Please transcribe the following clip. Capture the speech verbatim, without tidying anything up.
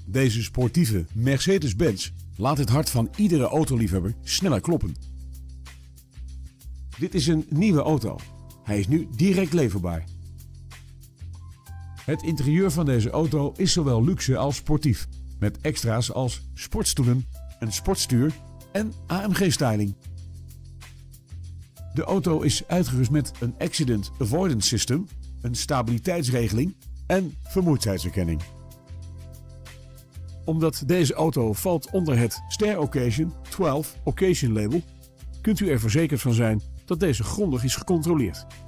Deze sportieve Mercedes-Benz laat het hart van iedere autoliefhebber sneller kloppen. Dit is een nieuwe auto. Hij is nu direct leverbaar. Het interieur van deze auto is zowel luxe als sportief, met extra's als sportstoelen, een sportstuur en A M G-styling. De auto is uitgerust met een Accident Avoidance System, een stabiliteitsregeling en vermoeidheidsherkenning. Omdat deze auto valt onder het Ster Occasion twaalf Occasion label, kunt u er verzekerd van zijn dat deze grondig is gecontroleerd.